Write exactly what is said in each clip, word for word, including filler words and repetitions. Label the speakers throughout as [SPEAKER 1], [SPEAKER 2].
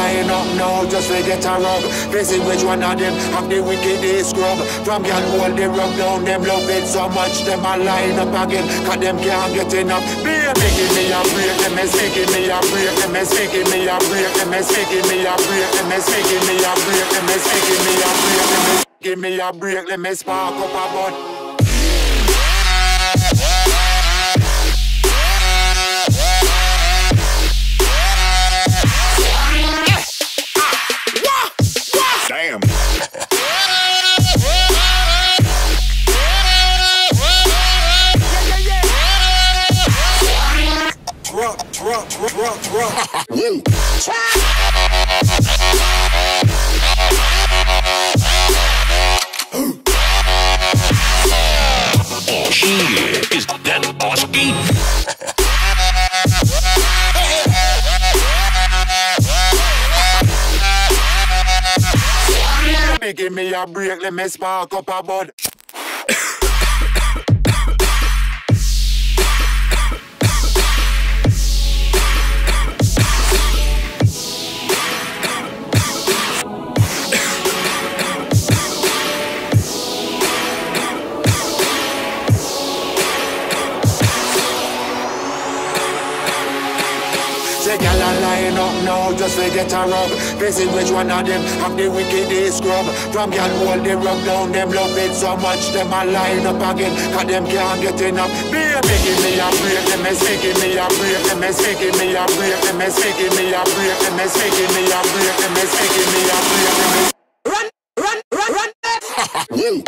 [SPEAKER 1] line up now just to get a rub. Busy which one of them have the wickedest scrub. From girl hold the rub down, them love it so much them a line up again, cause them can't get enough. Baby give me a break, them is making me a break, them is making me a break, them is making me a break, them is making me a break, them is making me a break, them is give me a break, let me spark up a bud.
[SPEAKER 2] Damn.
[SPEAKER 1] Rock, rock, rock, rock.
[SPEAKER 2] Woo.
[SPEAKER 3] Oh shit, is that Oski?
[SPEAKER 1] Give me a break, let me spark up a bud. Say girl a line up now just to get a rub. Busy which one of them have the wickedest scrub. From girl hold the rub down, them love it so much them a line up again, cause them can't get enough. Baby give me a break, them is making me a break, them is making me a break, them is making me a break, them is making me a break, them is making me a break, them is run, run, run, run.
[SPEAKER 2] Woo.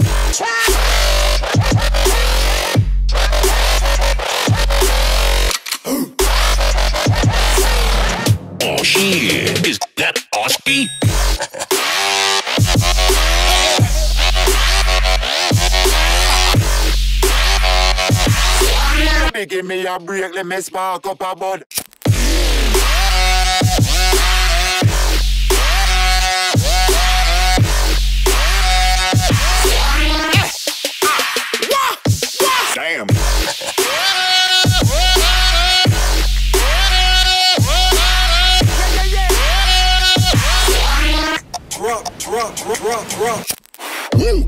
[SPEAKER 3] Oh shit, is that Oski?
[SPEAKER 1] Give me a break, let me spark up a bud.
[SPEAKER 2] Damn.
[SPEAKER 1] Rock, rock, rock, rock.
[SPEAKER 2] Woo.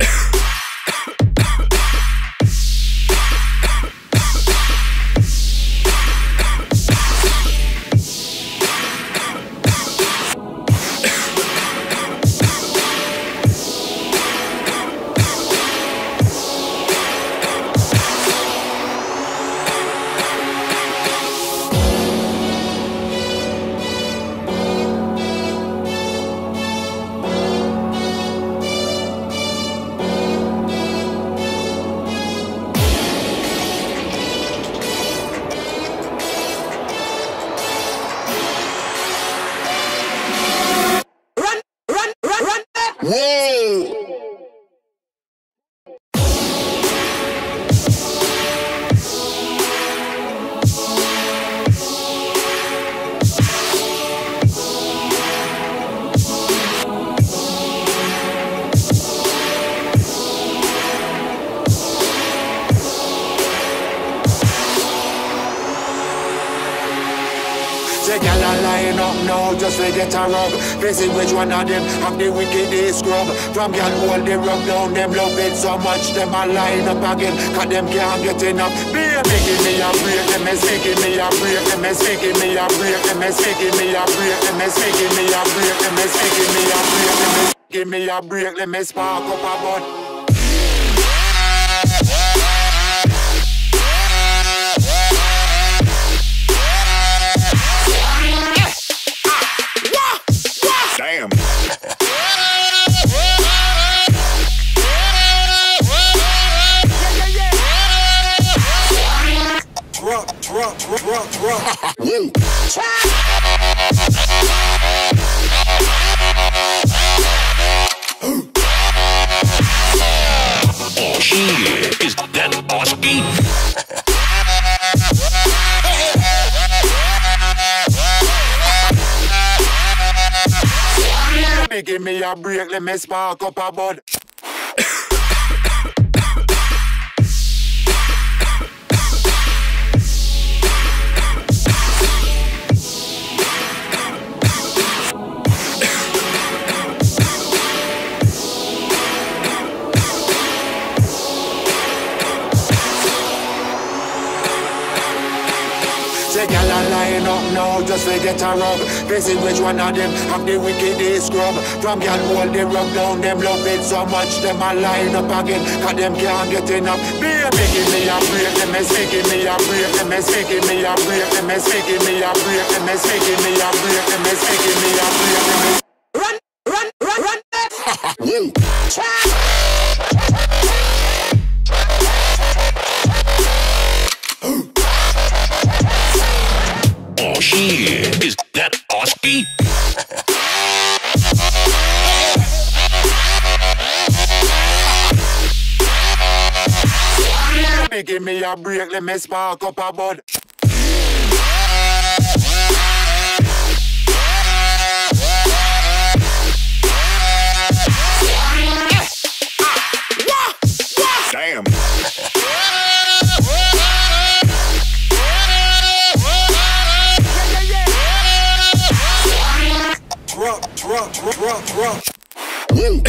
[SPEAKER 2] Whoa!
[SPEAKER 1] Say girl a line up now just to get a rub. Busy which one of them have the wickedest scrub. From girl hold the rub down, them love it so much them a line up again, cause them can't get enough. Baby give me a break, them is making me a break, them is making me a break, them is making me a break, them is making me a break, them is making me a break, them is give me a break, let me spark up a bud.
[SPEAKER 2] Damn.
[SPEAKER 1] Rock, rock, rock, rock.
[SPEAKER 2] Woo.
[SPEAKER 3] Oh shit, is that Oski?
[SPEAKER 1] Give me a break, let me spark up a bud. Say gal a line up now just to get a rub. Visit which one of them have the wickedest scrub. From gal hold the rub down, them love it so much them a line up again, cause them can't get enough. Baby give me a break, them is making me a break, them is making me a break, them is making me a break, them is making me a break, them is making me a break, them is run, run, run, run.
[SPEAKER 2] Woo.
[SPEAKER 3] Oh shit, is that Oski?
[SPEAKER 1] Give me a break, let me spark up a bud.
[SPEAKER 2] Damn.
[SPEAKER 1] Drop, drop, drop, drop.
[SPEAKER 2] Woo.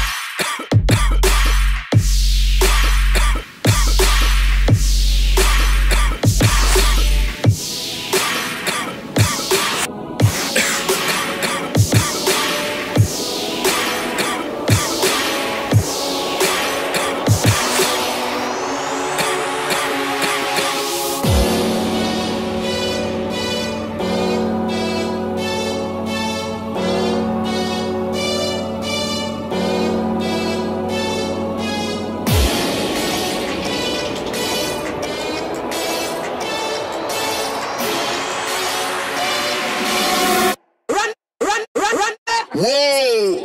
[SPEAKER 2] Whoa!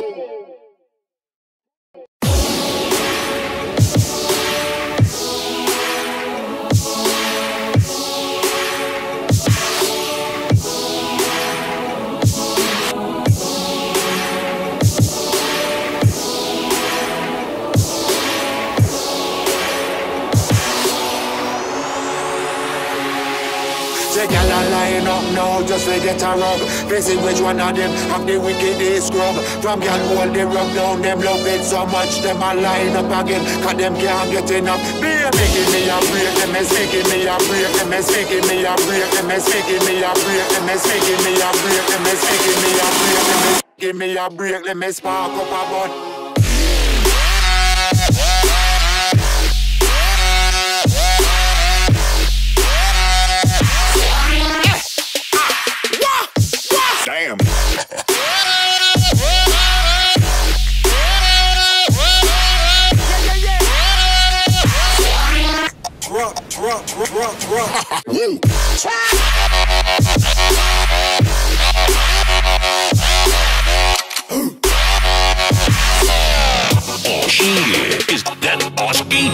[SPEAKER 1] Say gal a line up now just to get a rub. Visit which one of them have the wickedest scrub. From gal hold the rub down, them love it so much them a line up again, cause them can't get enough. Baby give me a break, them is making me a break, them is making me a break, them is making me a break, them is making me a break, them is making me a break, them is give me a break, let me spark up a bud.
[SPEAKER 2] Damn.
[SPEAKER 1] Drop, drop, drop, drop.
[SPEAKER 2] Woo.
[SPEAKER 3] Oh shit, is that Oski?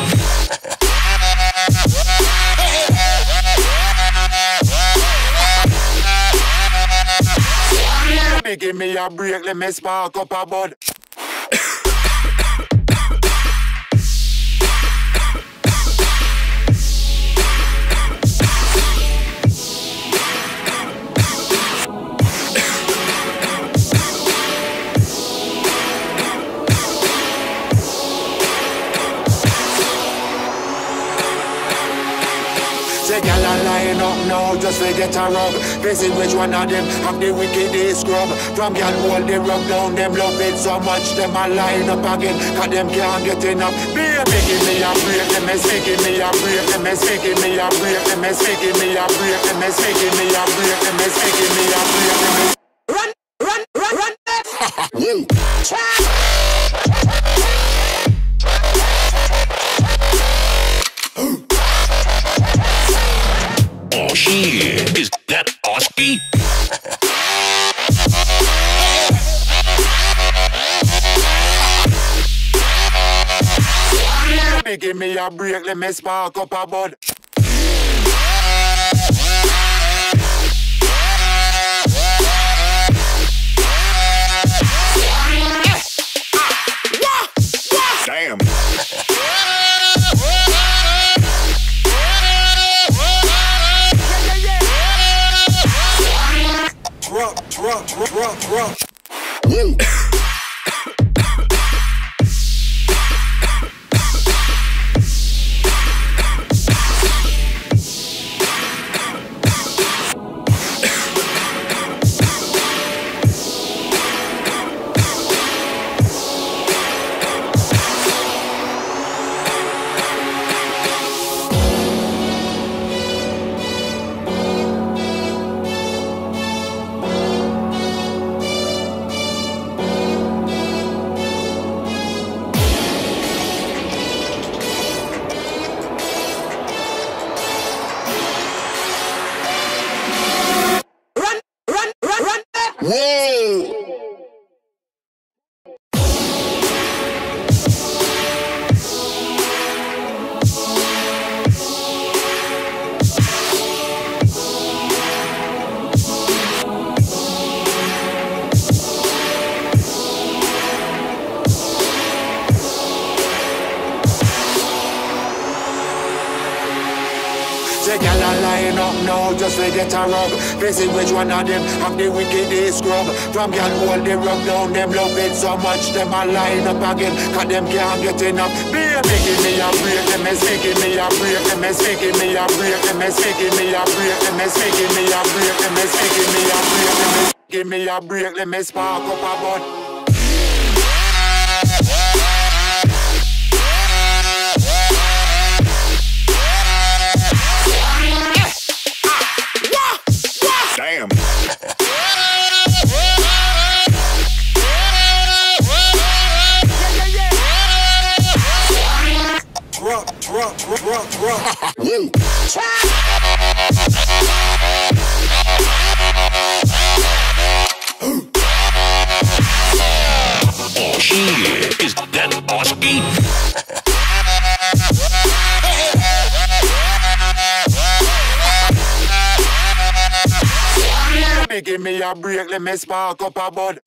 [SPEAKER 1] Give me a break, let me spark up a bud. Say gal a line up now just to get a rub. Visit which one of them have the wickedest scrub. From gal hold the rub down, them love it so much them a line up again, cause them can't get enough. Baby give me a break, them is making me a break, them is making me a break, them is making me a break, them is making me a break, them is making me a break, them is run, run, run, run.
[SPEAKER 2] Woo.
[SPEAKER 3] Oh shit, is that Oski?
[SPEAKER 1] Give me a break, let me spark up a bud.
[SPEAKER 2] Damn.
[SPEAKER 1] Drop, drop, drop, drop.
[SPEAKER 2] Woo.
[SPEAKER 1] Say gal a line up now, just to get a rub. Busy which one of them have the wickedest scrub. From gal hold the rub down, them love it so much, them a line up again, cause them can't get enough. Baby, give me a break, them is making me a break, them is making me a break, them is making me a break, them is making me a break, them is making me a break, them is give me a break, let me spark up a bud.
[SPEAKER 2] Damn.
[SPEAKER 1] Rock, rock, rock, rock.
[SPEAKER 3] Oh shit, is that Oski?
[SPEAKER 1] Give me a break, let me spark up a bud.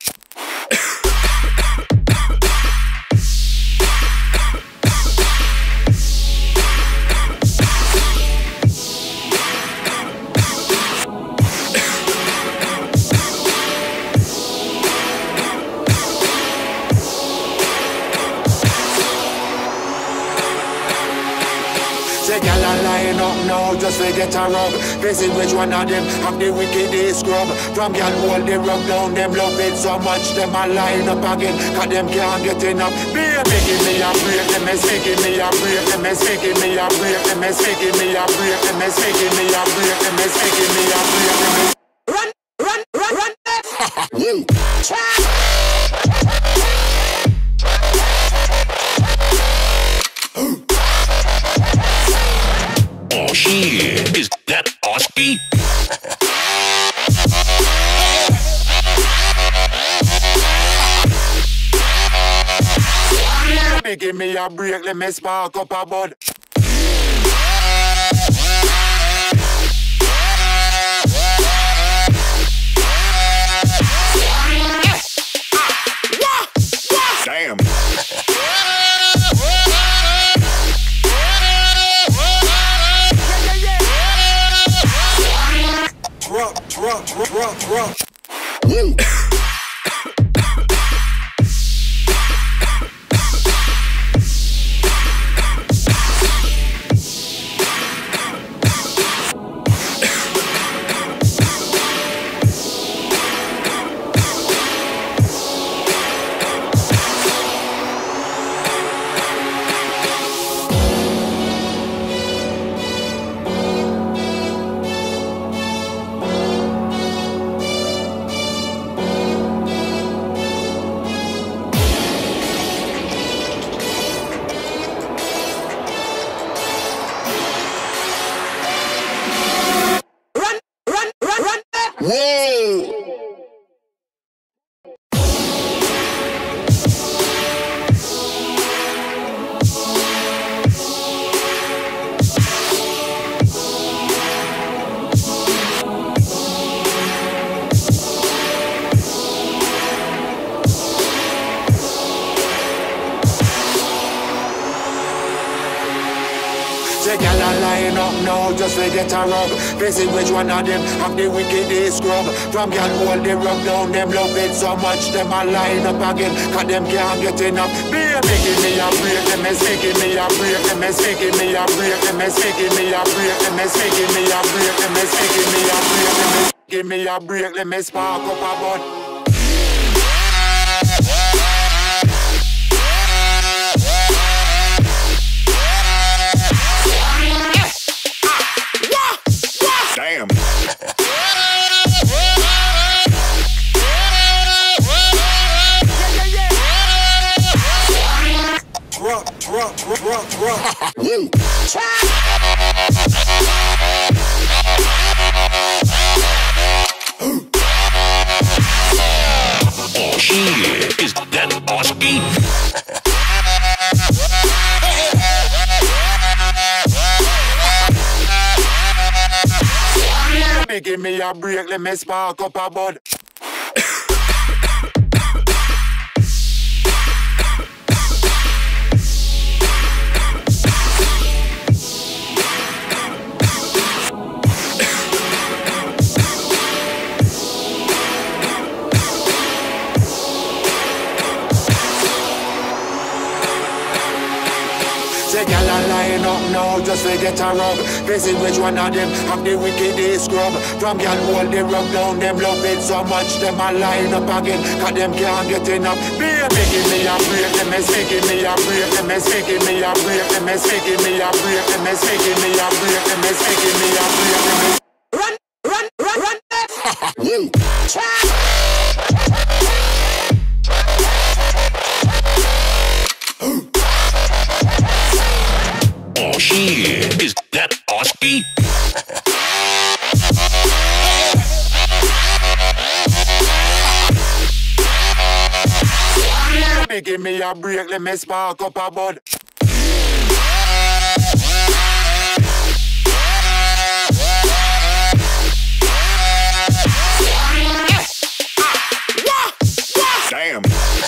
[SPEAKER 1] Say gal a line up now, just to get a rub. Busy which one of them have the wickedest scrub. From gal hold the rub down, them love it so much, them a line up again, cause them can't get enough. Baby, give me a break, them is making me a break, them is making me a break, them is making me a break, them is making me a break, them is making me a break, them is run, run, run, run.
[SPEAKER 3] Oh shit, is that Oski?
[SPEAKER 1] Give me a break, let me spark up a bud.
[SPEAKER 2] Damn.
[SPEAKER 1] Rock, rock, rock, rock.
[SPEAKER 2] Whoa!
[SPEAKER 1] Say gal a line up now, just to get a rub. Busy which one of them have the wickedest scrub. From gal hold the rub down, them love it so much, them a line up again, cause them can't get enough. Baby, give me a break, them is making me a break, them is making me a break, them is making me a break, them is making me a break, them is making me a break, them is give me a break, let me spark up a bud.
[SPEAKER 2] Damn.
[SPEAKER 1] Rock, rock, rock, rock.
[SPEAKER 3] Oh shit, is that Oski?
[SPEAKER 1] Give me a break, let me spark up a bud. just to get a rub. They see which one of them have the wickedest scrub. From girl hold they rub down, them love it so much, them a line up again, cause them can't get enough. Baby, making me a break, them is making me a break, them is making me a break, them is making me a break, them is making me a break, them is making me a break, them is run, run, run, run. Woo.
[SPEAKER 3] Oh shit, is that Oski?
[SPEAKER 1] Give me a break, let me spark up a bud.
[SPEAKER 2] Damn.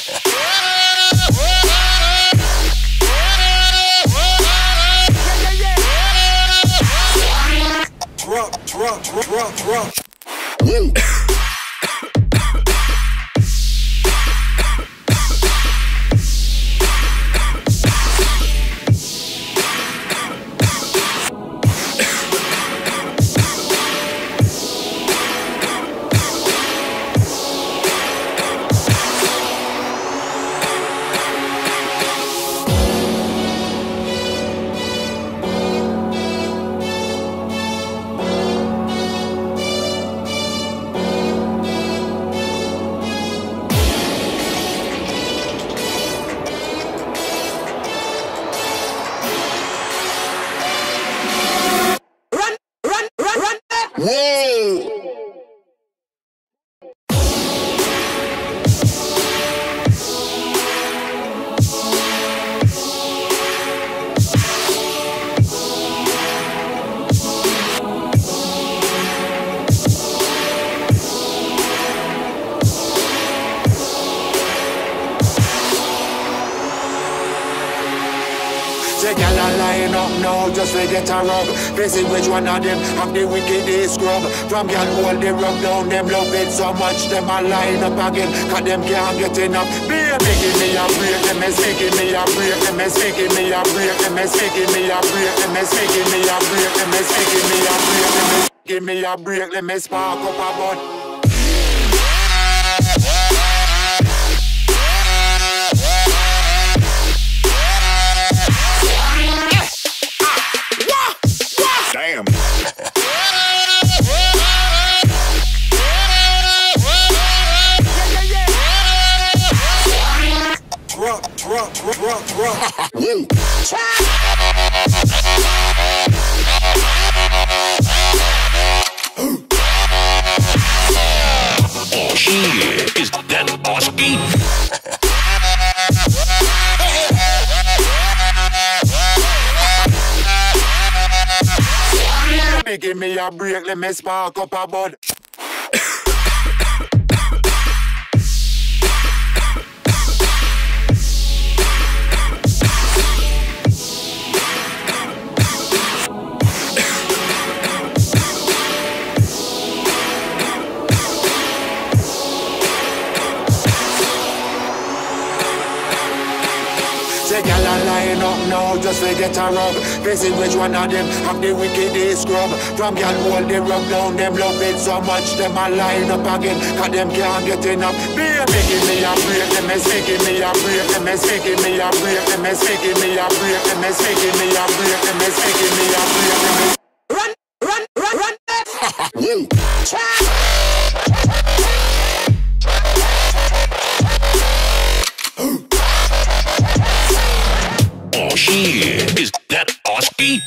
[SPEAKER 1] Drop, drop, drop, drop.
[SPEAKER 2] Woo. Whoa!
[SPEAKER 1] The gal a line up now just to get a rub. They see which one of them have the wickedest scrub. From gal hold they rub down, them love it so much, them a line up again, cause them can't get enough. Baby, making me a break, them is making me a break, them is making me a break, them is making me a break, them is making me a break, them is making me a break, them is give me a break, let me spark up a bud.
[SPEAKER 2] Damn.
[SPEAKER 1] Drop, drop, drop, drop.
[SPEAKER 2] Woo.
[SPEAKER 3] Oh shit, is that Oski?
[SPEAKER 1] Give me a break, let me spark up a bud. The gal a line up now just to get a rub. They see which one of them have the wickedest scrub. From gal hold they rub down, them love it so much, them a line up again, cause them can't get enough. Baby, making me a break, them is making me a break, them is making me a break, them is making me a break, them is making me a break, them is making me a break, them is run, run, run, run.
[SPEAKER 2] Woo.
[SPEAKER 3] Oh shit, is that Oski?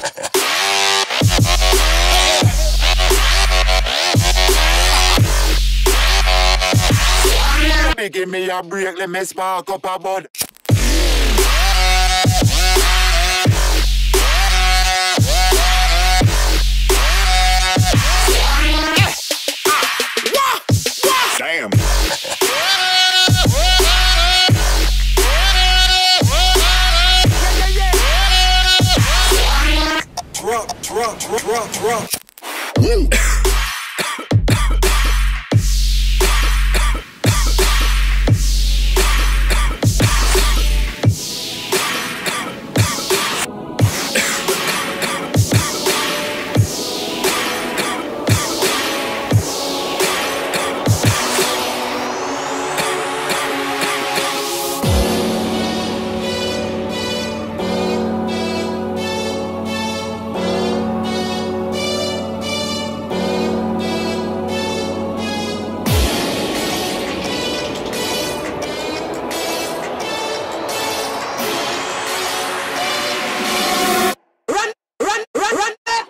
[SPEAKER 1] Give me a break, let me spark up a bud.
[SPEAKER 2] Damn.
[SPEAKER 1] Drop, drop, drop, drop.
[SPEAKER 2] Woo.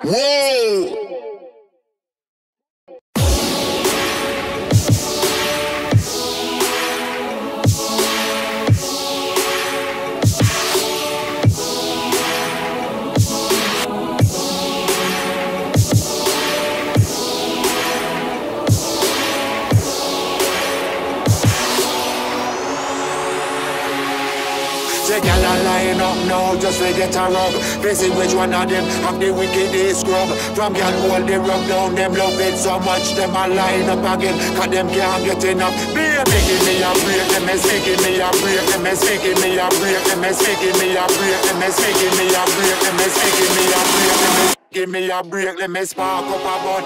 [SPEAKER 2] Whoa!
[SPEAKER 1] The gal a line up now just to get a rub. Facing which one of them have the wickedest scrub. From gal hold the rub down, them love it so much them a line up again, cause them can't get enough. Baby give me a break, them is making me a break, them is making me a break, them is making me a break, them is making me a break, them is making me a break, them is give me a break, let me spark up a bud.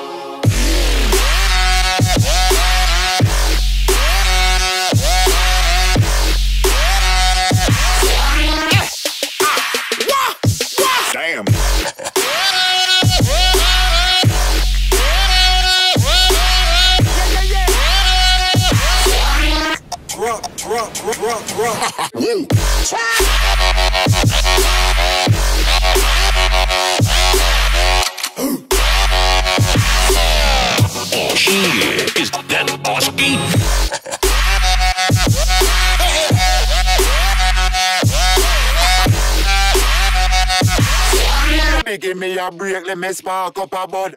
[SPEAKER 2] Damn.
[SPEAKER 1] Rock, rock, rock, rock.
[SPEAKER 2] Woo.
[SPEAKER 3] Oh shit, is that Oski?
[SPEAKER 1] Give me a break, let me spark up a bud.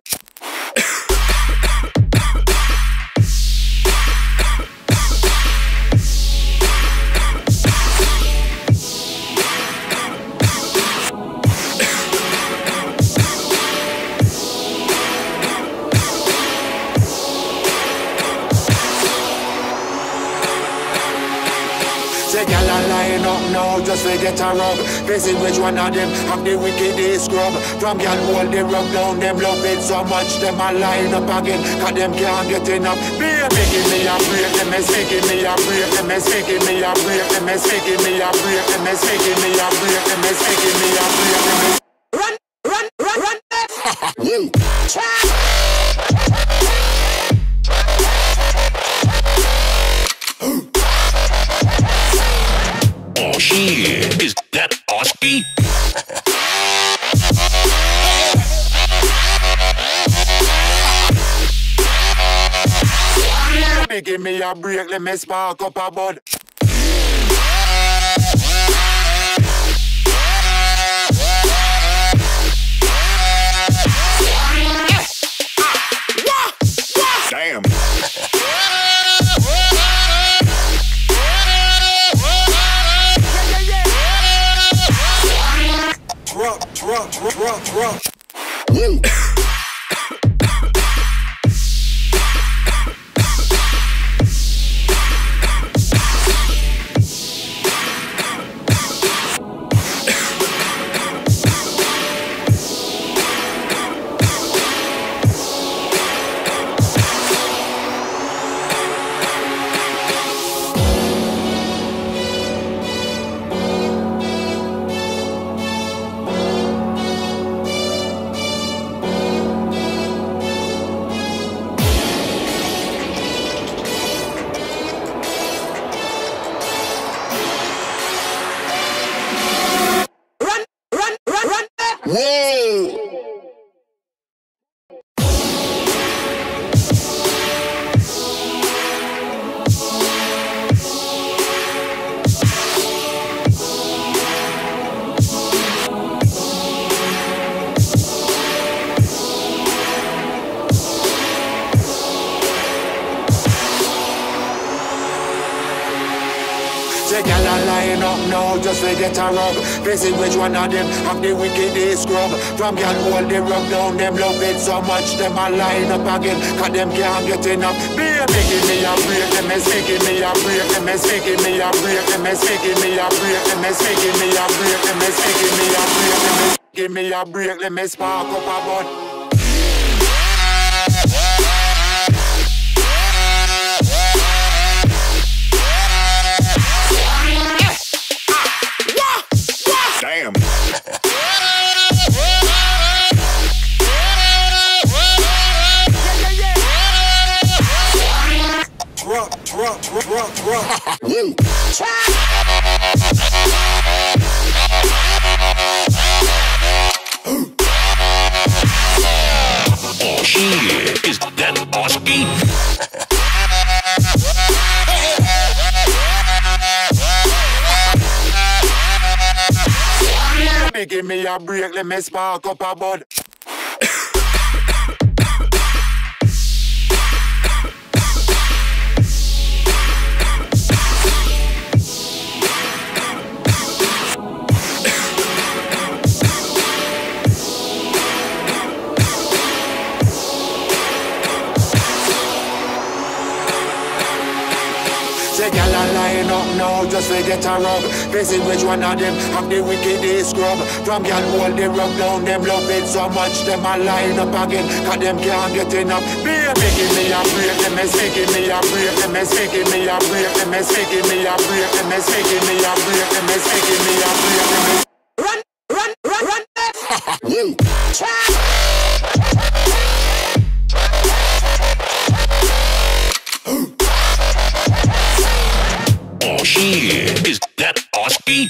[SPEAKER 1] The gal a line up now just to get a rub. Facing which one of them have the wickedest scrub. From gal hold the rub down, them love it so much them a line up again, cause them can't get enough. Baby give me a break, them is making me a break, them is making me a break, them is making me a break, them is making me a break, them is making me a break, them is run, run, run, run.
[SPEAKER 2] Woo.
[SPEAKER 3] Oh shit, is that Oski?
[SPEAKER 1] Give me a break, let me spark up a bud.
[SPEAKER 2] Damn.
[SPEAKER 1] Rock, rock, rock, rock.
[SPEAKER 2] Woo. Whoa!
[SPEAKER 1] The gal a line up now just to get a rub. Facing which one of them have the wickedest scrub. From gal hold the rub down, them love it so much them a line up again, cause them can't get enough. Baby give me a break, them is making me a break, them is making me a break, them is making me a break, them is making me a break, them is making me a break, them is give me a break, let me spark up a bud.
[SPEAKER 2] Damn.
[SPEAKER 1] Rock, rock, rock, rock.
[SPEAKER 2] Woo.
[SPEAKER 3] shit, is that Oski?
[SPEAKER 1] Give me a break, let me spark up a bud. Say gyal a line up now just to get a rub. Facing which one of them have the wickedest scrub. From gyal hold the rub down, them love it so much them a line up again, cause them can't get enough. Baby give me a break, them is give me a break, them is give me a break, them is give me a break, them is give me a break, them is give me a break, them is run, run, run, run.
[SPEAKER 2] Woo.
[SPEAKER 3] Oh shit, is that Oski?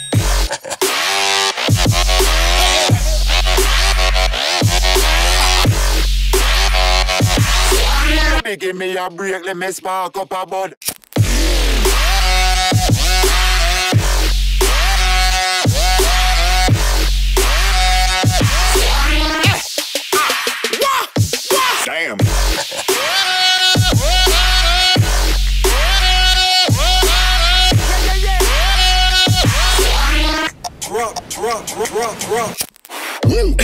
[SPEAKER 1] Give me a break, let me spark up a bud.
[SPEAKER 2] Damn.
[SPEAKER 1] Drop, drop, drop, drop.
[SPEAKER 2] Woo.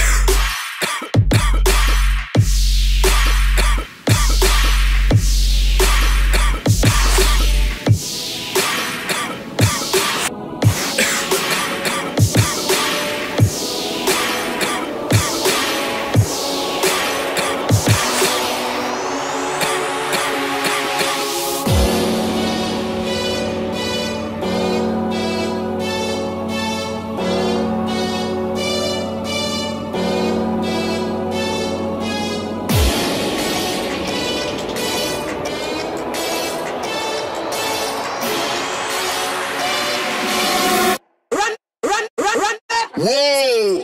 [SPEAKER 2] Whoa!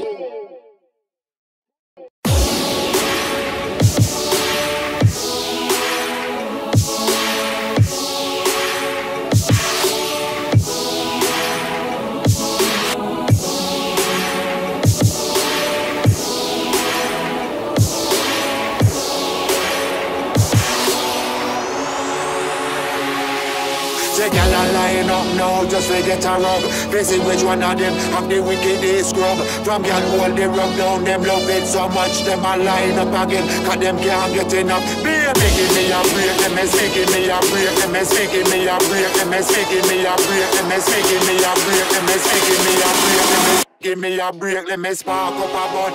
[SPEAKER 1] Say gyal a line up now just to get a rub. Facing which one of them have the wickedest scrub. From gyal hold the rub down, them love it so much them a line up again, cause them can't get enough. Baby give me a break, them is give me a break, them is give me a break, them is give me a break, them is give me a break, them is give me a break, them is give me a break, let me spark up a bud.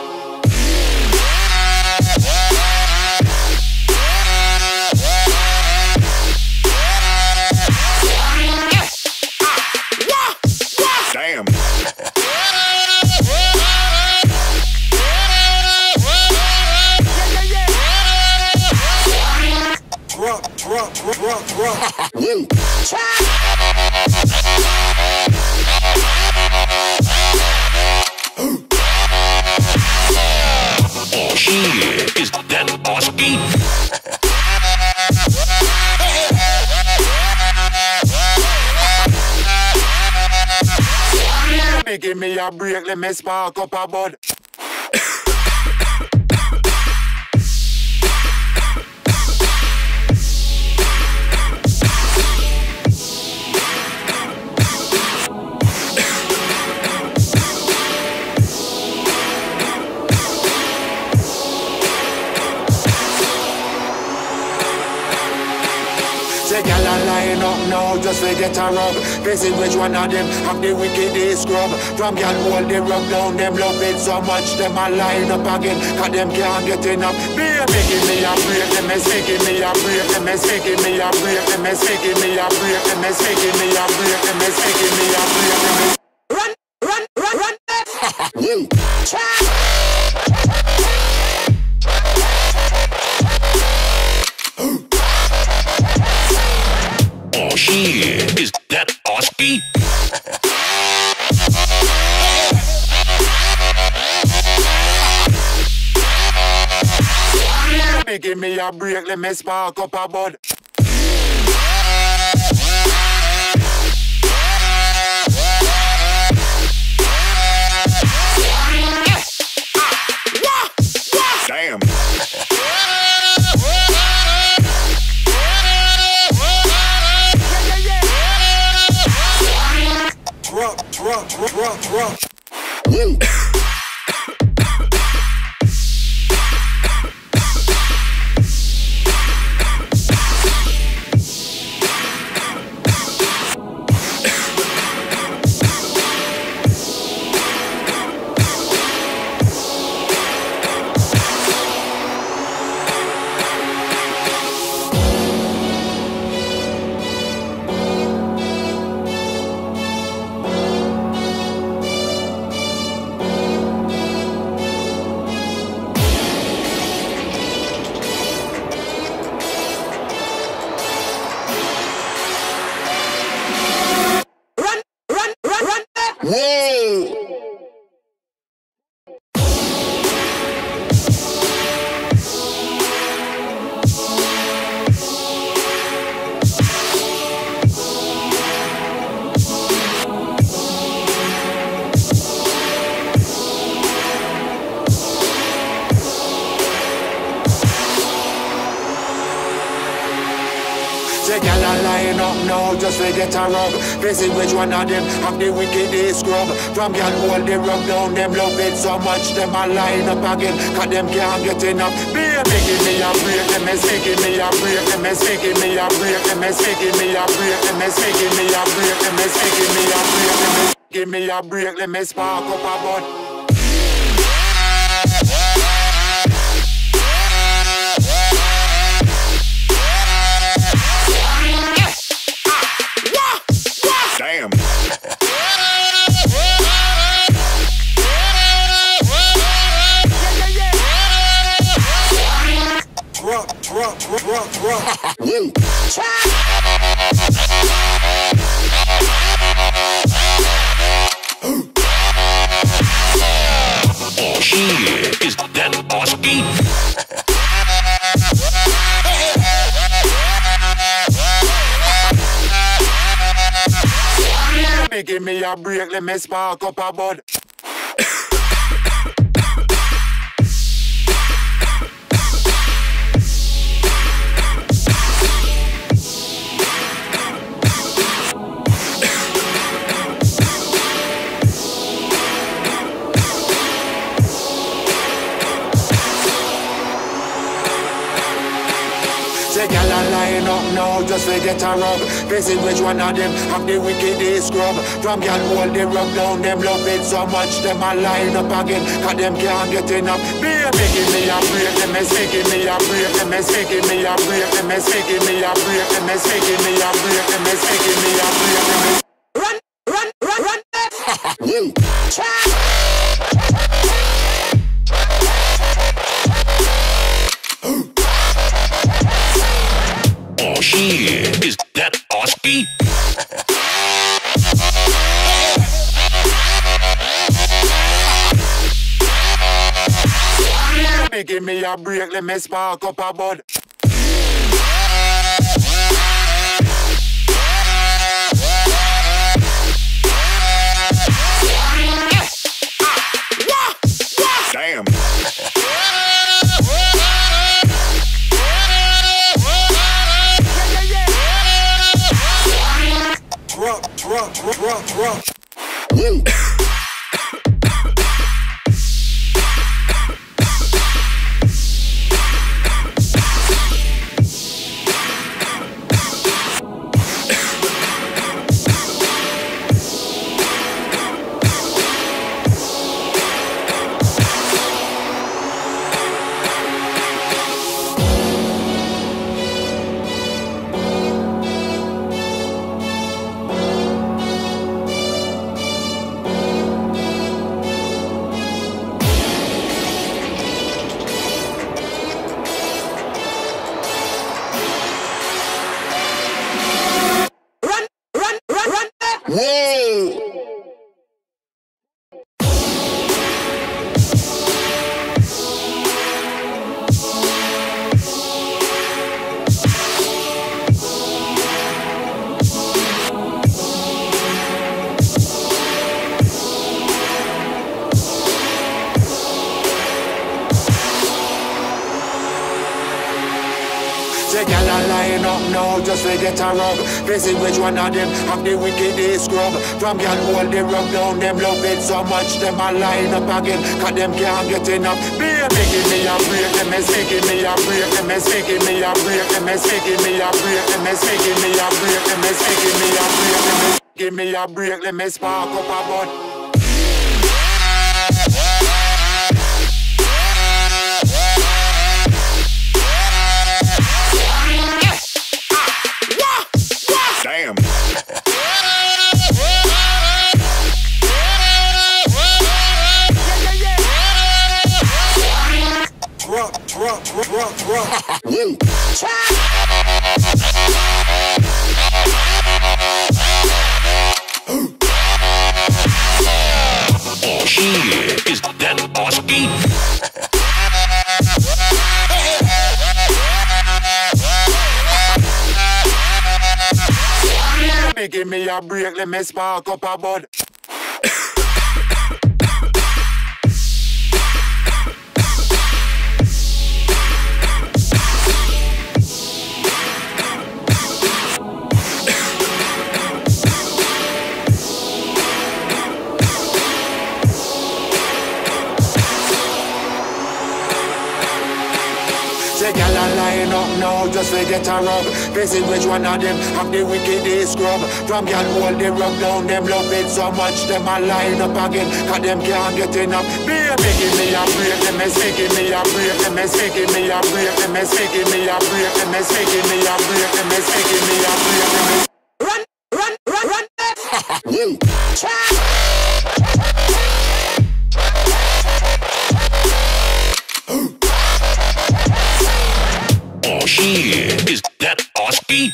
[SPEAKER 2] Damn.
[SPEAKER 1] Drop, drop, drop, drop.
[SPEAKER 2] Woo.
[SPEAKER 3] Oh shit, is that Oski?
[SPEAKER 1] Give me a break, let me spark up a bud. Say gyal a line up now just to get a rub. Facing which one of them have the wickedest scrub. From gyal hold the rub down, them love it so much them a line up again, cause them can't get enough. Baby give me a break, them is give me a break, them is give me a break, them is give me a break, them is give me a break, them is give me a break, them is run, run, run, run.
[SPEAKER 2] Woo.
[SPEAKER 3] Oh shit, is that Oski?
[SPEAKER 1] Baby, give me a break, let me spark up a bud.
[SPEAKER 2] Damn.
[SPEAKER 1] Rock, rock, rock, rock, rock.
[SPEAKER 2] Woo. Whoa!
[SPEAKER 1] The gal a line up now just to get a rub. They see which one of them have the wickedest scrub. From gal hold the rub down, them love it so much, them a line up again, cause them can't get enough. Baby, give me a break, them is making me a break, them is making me a break, them is making me a break, them is making me a break, them is making me a break, them is give me a break, let me spark up a bud.
[SPEAKER 2] Damn.
[SPEAKER 1] Rock, rock, rock, rock, rock.
[SPEAKER 2] Woo.
[SPEAKER 3] Oh shit, is that Oski?
[SPEAKER 1] Give me a break, let me spark up a bud. The gal a line up now just to get a rub. They see which one of them have the wickedest scrub. From gal hold the rub down, them love it so much, them a line up again, cause them can't get enough. Baby, give me a break, them is making me a break, them is making me a break, them is making me a break, them is making me a break, them is making me a break, them is run, run, run, run.
[SPEAKER 2] Woo.
[SPEAKER 3] Oh shit, is that Oski?
[SPEAKER 1] Baby, give me a break, let me spark up a bud.
[SPEAKER 2] Damn.
[SPEAKER 1] Rock, rock, rock, rock, rock.
[SPEAKER 2] Woo.
[SPEAKER 1] Say gal a line up now just to get a rub. Visit which one of them have the wickedest scrub. From gal hold the rub down, them love it so much them a line up again, cause them can't get enough. Baby give me a break, them is making me a break, them is making me a break, them is making me a break, them is making me a break, them is making me a break, them is give me a break, let me spark up a bud.
[SPEAKER 2] Damn.
[SPEAKER 1] Rock, rock, rock, rock.
[SPEAKER 2] Woo.
[SPEAKER 3] Oh shit, is that Oski?
[SPEAKER 1] Give me a break, let me spark up a bud. Say gal a line up now just to get a rub. Visit which one of them have the wickedest scrub. From gal hold the rub down, them love it so much them a line up again, cause them can't get enough. Baby give me a break, them is making me a break, them is making me a break, them is making me a break, them is making me a break, them is making me a break, them is run, run, run, run.
[SPEAKER 2] Woo.
[SPEAKER 3] Oh shit, is that Oski?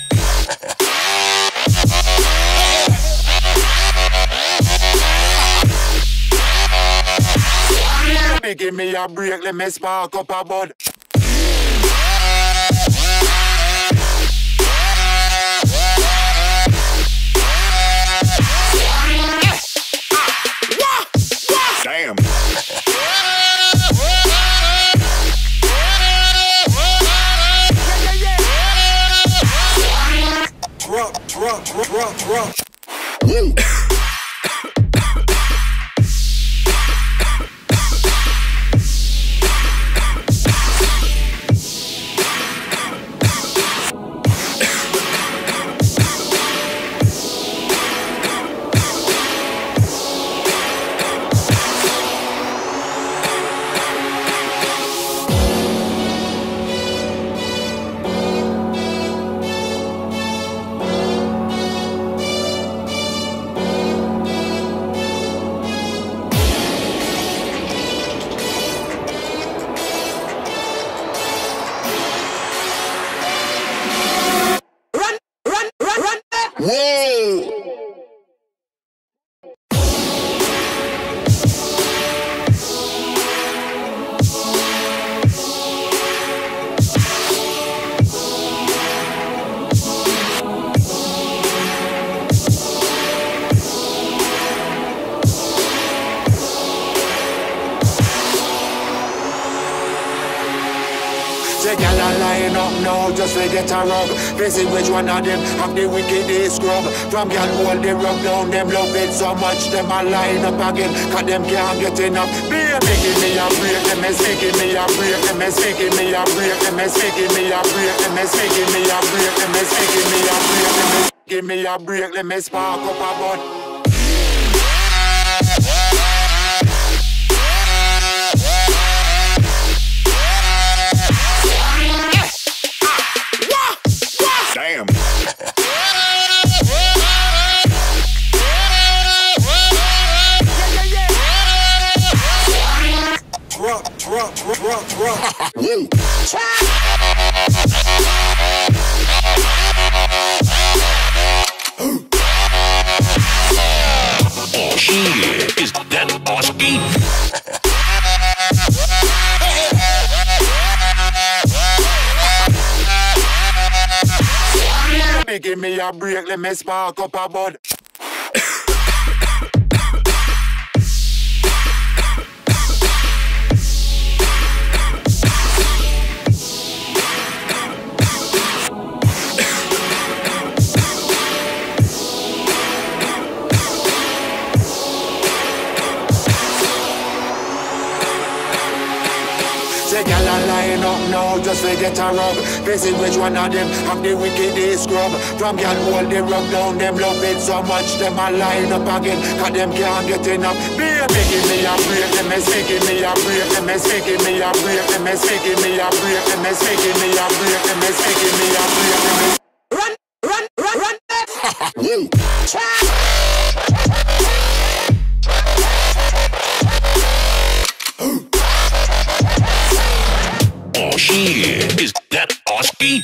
[SPEAKER 1] Give me a break, let me spark up a bud.
[SPEAKER 2] Damn.
[SPEAKER 1] Rock, rock, rock, rock.
[SPEAKER 2] Woo. Whoa.
[SPEAKER 1] Say gal a line up now just to get a rub. Visit which one of them have the wickedest scrub. From gal hold the rub down, them love it so much them a line up again, cause them can't get enough. Baby give me a break, them is making me a break, them is making me a break, them is making me a break, them is making me a break, them is making me a break, them is give me a break, let me spark up a bud.
[SPEAKER 2] Damn.
[SPEAKER 1] Rock, rock, rock, rock.
[SPEAKER 2] Woo.
[SPEAKER 3] Oh shit, is that Oski?
[SPEAKER 1] Give me a break, let me spark up a bud. line up now just to get a rub. Facing which one of them have the wickedest scrub. From girl hold the rub down, them love it so much, them a line up again, cause them can't get enough. Baby, give me a break, them is making me a break, them is making me a break, them is making me a break, them is making me a break, them is making me a break, them is run, run, run, run,
[SPEAKER 2] Woo.
[SPEAKER 3] Oh shit, is that Oski?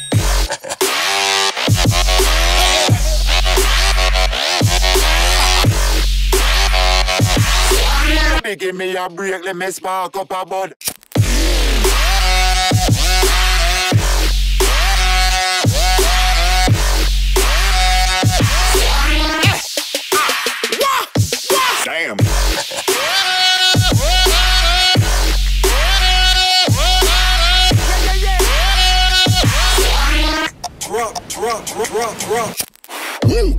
[SPEAKER 1] give me a break, let me spark up a bud.
[SPEAKER 2] Damn.
[SPEAKER 1] Drop, drop, drop, drop.
[SPEAKER 2] Woo.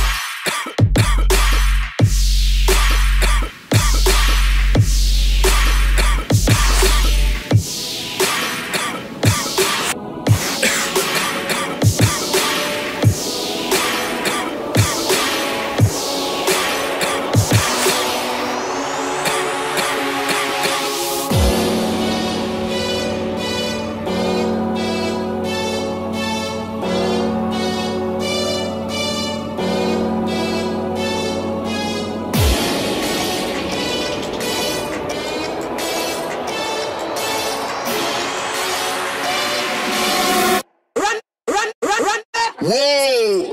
[SPEAKER 2] Whoa!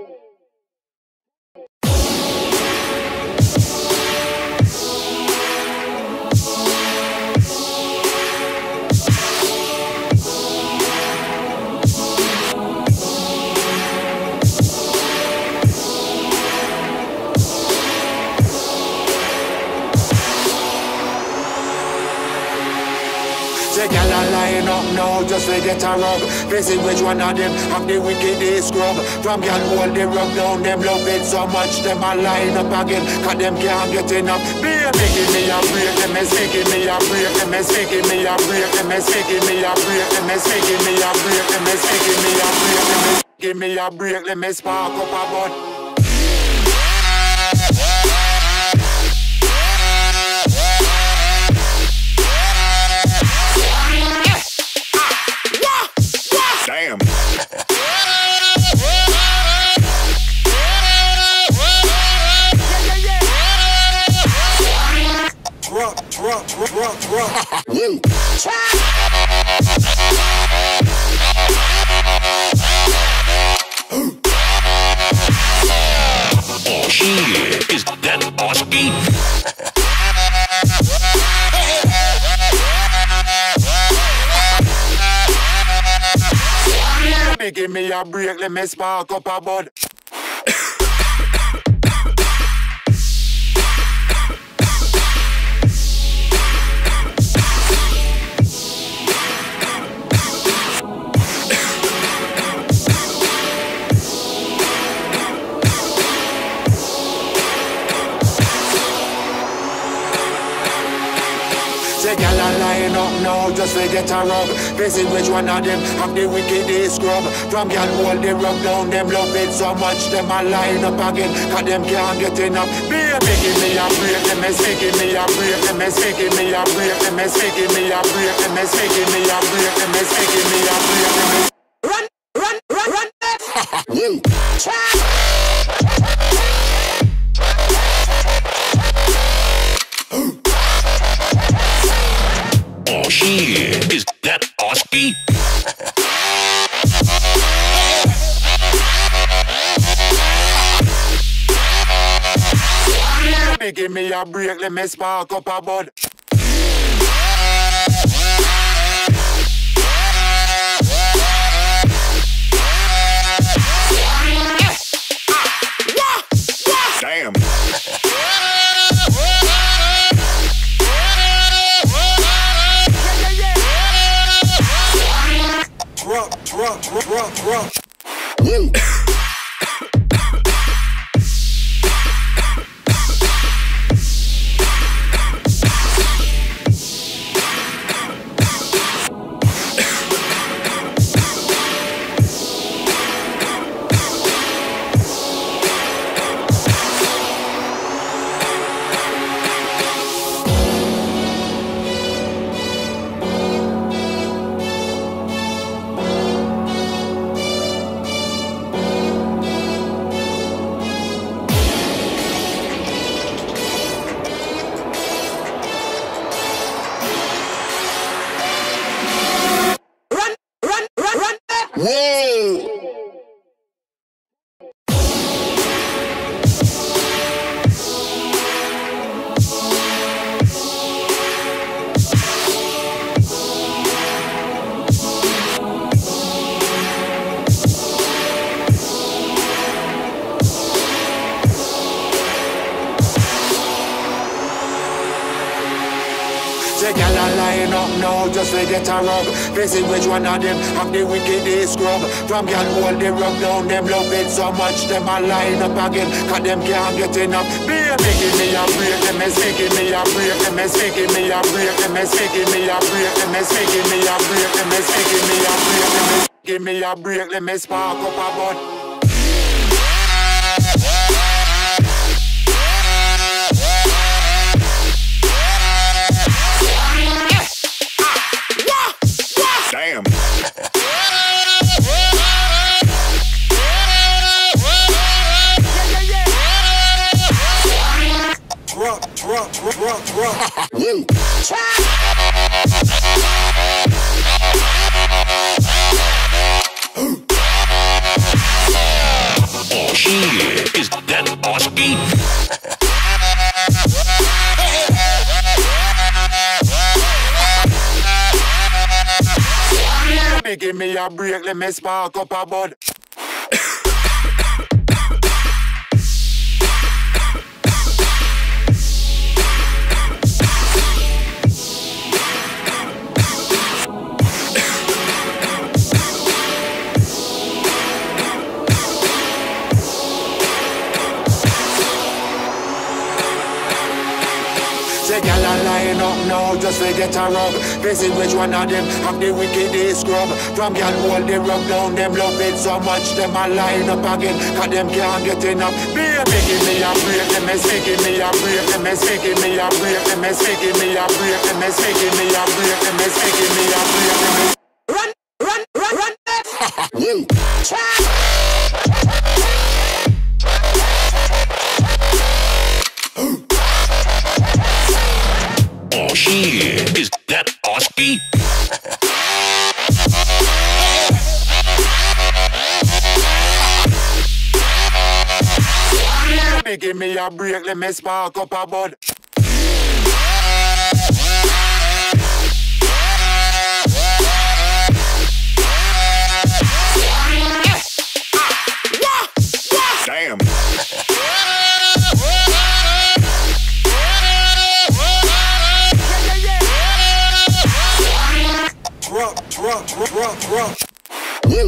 [SPEAKER 1] Say gyal a line up now just to get a rub. Facing which one of them have the wickedest scrub. From gyal hold the rub down, them love it so much, them a line up again, cause them can't get enough. Baby, give me a break, them is making me a break, them is making me a break, them is making me a break, them is making me a break, them is making me a break, them is give me a break, let me spark up a bud.
[SPEAKER 2] Damn.
[SPEAKER 1] Drop, drop, drop, drop.
[SPEAKER 2] Woo.
[SPEAKER 3] Oh shit, is that Oski?
[SPEAKER 1] Give me a break, let me spark up a bud. Say gyal a line up now just to get a rub. Facing which one of them have the wickedest scrub. From gyal hold the rub down, them love it so much, them a line up again, cause them can't get enough. Baby, give me a break, them is making me a break, them is making me a break, them is making me a break, them is making me a break, them is making me a break, them is run, run, run, run.
[SPEAKER 2] Woo.
[SPEAKER 3] Oh shit, is that Oski?
[SPEAKER 1] Give me a break, let me spark up a bud.
[SPEAKER 2] Damn.
[SPEAKER 1] Drop, drop, drop, drop.
[SPEAKER 2] Woo. Whoa!
[SPEAKER 1] The gal a line up now just to get a rub. Busy which one of them have the wickedest scrub. From gal hold the rub down, them love it so much them a line up again, cause them can't get enough. Baby give me a break, them is making me a break, them is making me a break, them is making me a break, them is making me a break, them is making me a break, them is give me a break, let me spark up a bud.
[SPEAKER 2] Damn.
[SPEAKER 1] Rock, rock, rock, rock.
[SPEAKER 2] Woo.
[SPEAKER 3] Oh shit, is that Oski?
[SPEAKER 1] Give me a break, let me spark up a bud. The gal a line up now just to get a rub. Busy which one of them have the wickedest scrub. From gal hold the rub down, them love it so much them a line up again, cause them can't get enough. Baby give me a break, them is making me a break, them is making me a break, them is making me a break, them is making me a break, them is making me a break, them is run, run, run, run.
[SPEAKER 2] Woo.
[SPEAKER 3] Oh shit, is that Oski?
[SPEAKER 1] Give me a break, let me spark up a bud.
[SPEAKER 2] Damn.
[SPEAKER 1] Rock, rock, rock, rock.
[SPEAKER 2] Woo.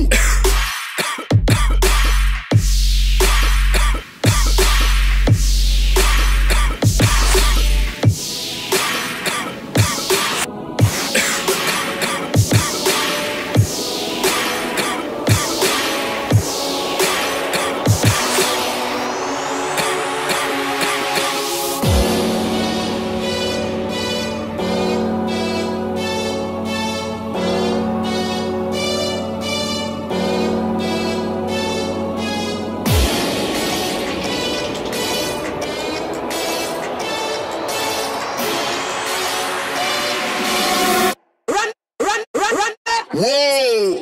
[SPEAKER 2] Whoa!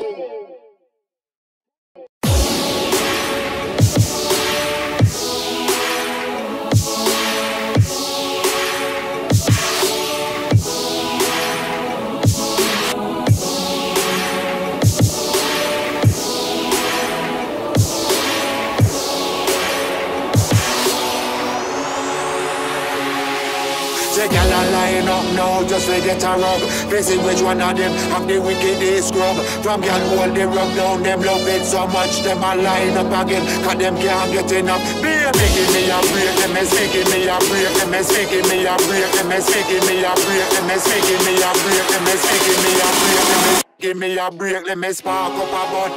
[SPEAKER 1] The gal a line up now just to get a rub. Busy which one of them have the wickedest scrub. From gal hold the rub down, them love it so much them a line up again, cause them can't get enough. Baby give me a break, them is making me a break, them is making me a break, them is making me a break, them is making me a break, them is making me a break, them is give me a break, let me spark up a bud.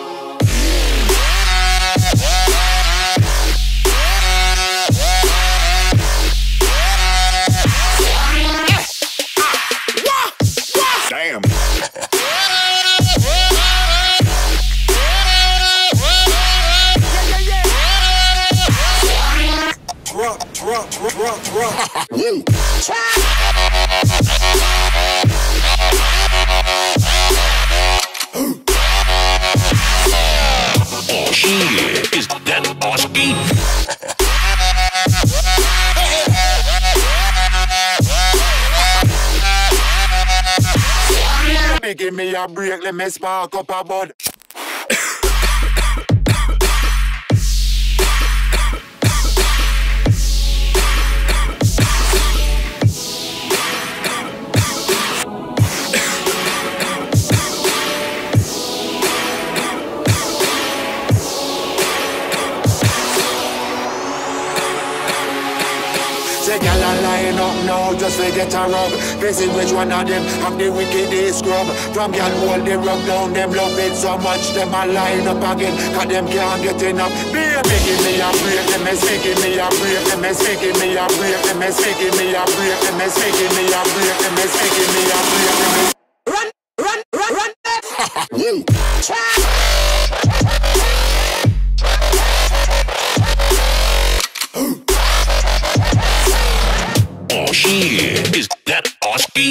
[SPEAKER 2] Damn.
[SPEAKER 1] Rock, rock, rock, rock.
[SPEAKER 2] Woo.
[SPEAKER 1] me a break, let me spark up a bud.
[SPEAKER 4] Say gal a line up now just to get a rub. Facing which one of them have the wickedest scrub. From gal hold they rub down, them love it so much them a line up again, cause them can't get enough. Baby give me a break, them is making me a break, them is making me a break, them is making me a break, them is making me a break, them is making me a break, them is run, run, run, run.
[SPEAKER 2] Woo.
[SPEAKER 3] Oh shit, is that Oski?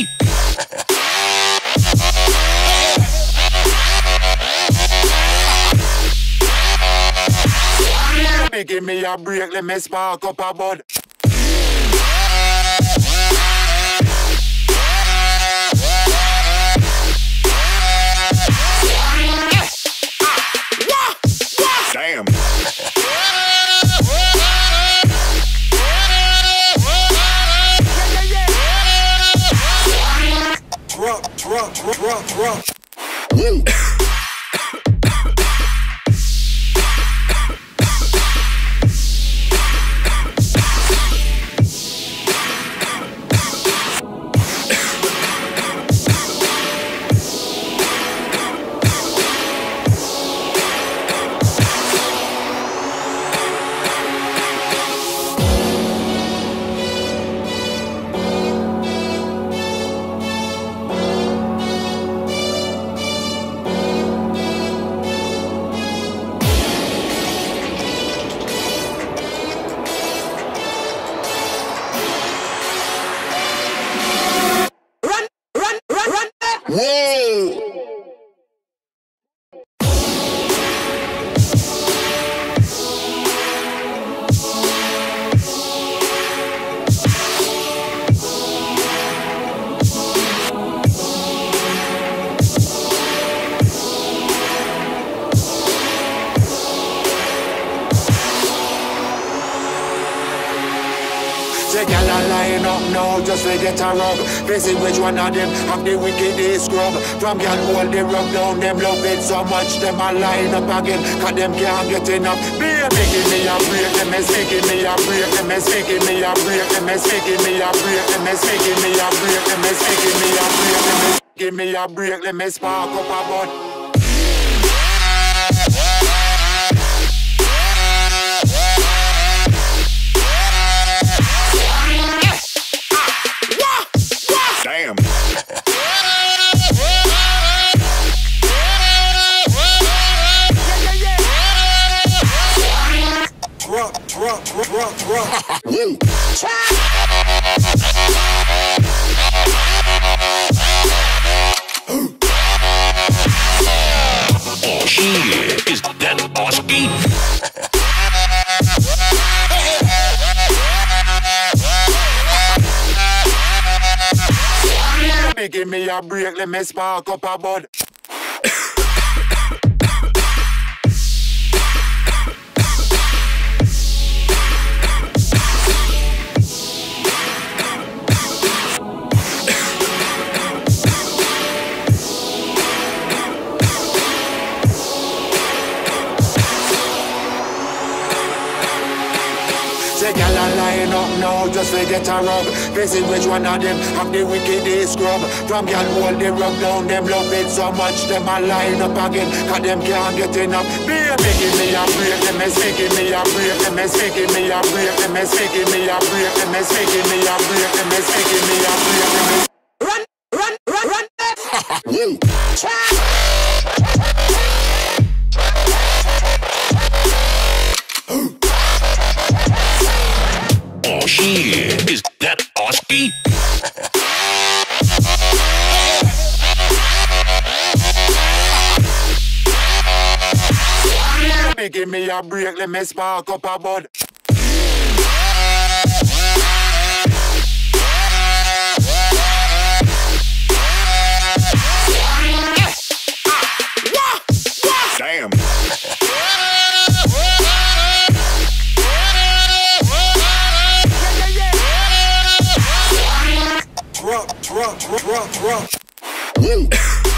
[SPEAKER 4] Give me a break, let me spark up a bud.
[SPEAKER 2] Damn.
[SPEAKER 4] Drop, drop, drop, drop.
[SPEAKER 2] Woo. Whoa!
[SPEAKER 4] Say gal a line up now just to get a rub. Facing which one of them have the wickedest scrub. From gal hold they rub down, them love it so much them a line up again, cause them can't get enough. Baby give me a break, them is making me a break, them is making me a break, them is making me a break, them is making me a break, them is making me a break, them is give me a break, let me spark up a bud.
[SPEAKER 2] Damn.
[SPEAKER 4] Drop, drop, drop, drop.
[SPEAKER 2] Woo.
[SPEAKER 3] Oh shit, is that Oski?
[SPEAKER 4] Give me a break, let me spark up a bud. Say gal a line up now just to get a rub. Facing which one of them have the wickedest scrub. From gal hold they rub down, them love it so much them a line up again, cause them can't get enough. Baby give me a break, them is making me a break, them is making me a break, them is making me a break, them is making me a break, them is making me a break, them is run, run, run, run.
[SPEAKER 2] Woo.
[SPEAKER 3] Oh shit, is that Oski?
[SPEAKER 4] Give me a break, let me spark up a bud.
[SPEAKER 1] drop.
[SPEAKER 2] Whoa.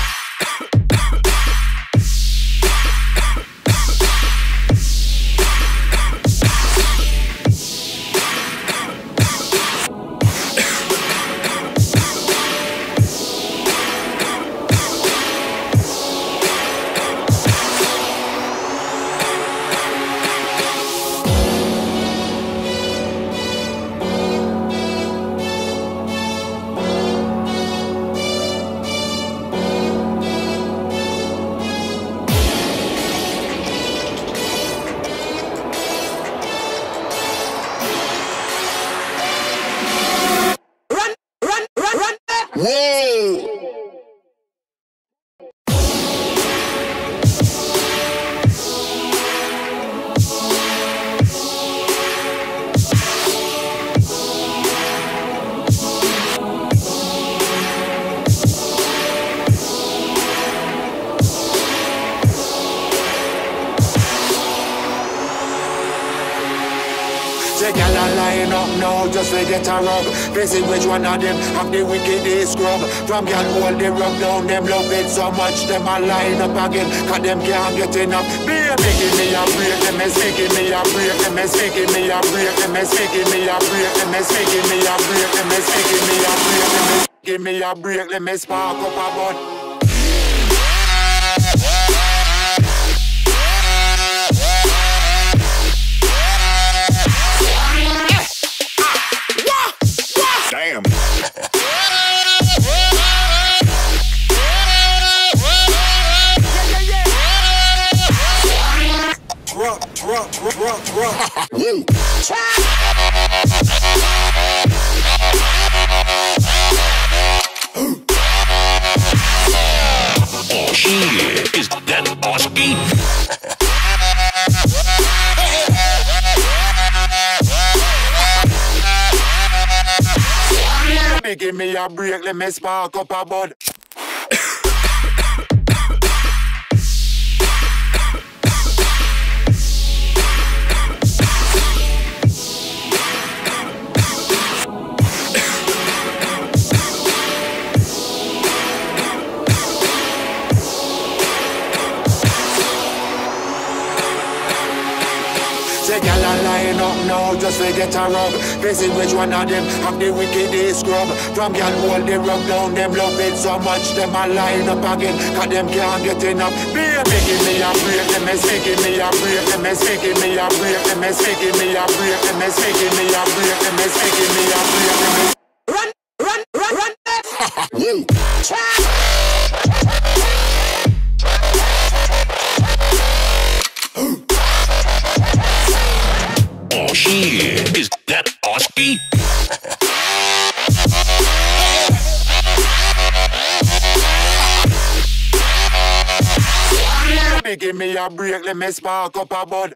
[SPEAKER 2] Whoa!
[SPEAKER 1] Say gyal a line up now just to get a rub. Facing which one of them have the wickedest scrub. From gyal hold the rub down, them love it so much them a line up again, cause them can't get enough. Baby give me a break, them is making me a break, them is making me a break, them is making me a break, them is making me a break, them is making me a break, them is give me a break, let me spark up a bud.
[SPEAKER 2] Damn.
[SPEAKER 1] Drop, drop, drop, drop.
[SPEAKER 2] Whoa.
[SPEAKER 3] Oh shit, is that Oski?
[SPEAKER 1] Give me a break, let me spark up a bud. Say gyal a line up now just to get a rub. Facing which one of them have the wickedest scrub. From gyal hold the rub down, them love it so much them a line up again, cause them can't get enough. Baby give me a break, them is making me a break, them is making me a break, them is making me a break, them is making me a break, them is making me a break, them is run, run, run, run.
[SPEAKER 2] Whoa.
[SPEAKER 3] Oh shit, is that Oski?
[SPEAKER 1] Give me a break, let me spark up a bud.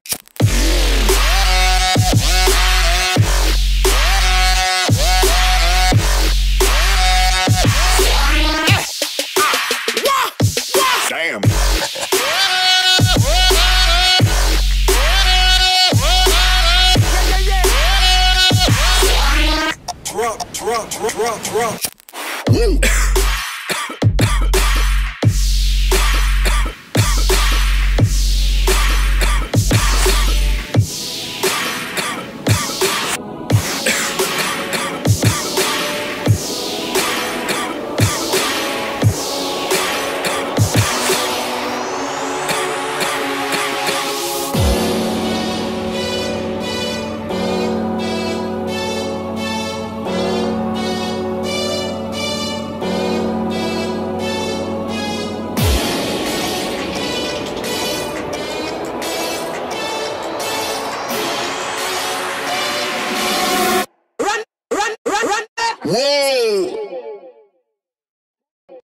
[SPEAKER 2] Damn.
[SPEAKER 1] Drop, drop, drop, drop.
[SPEAKER 2] Whoa. Whoa!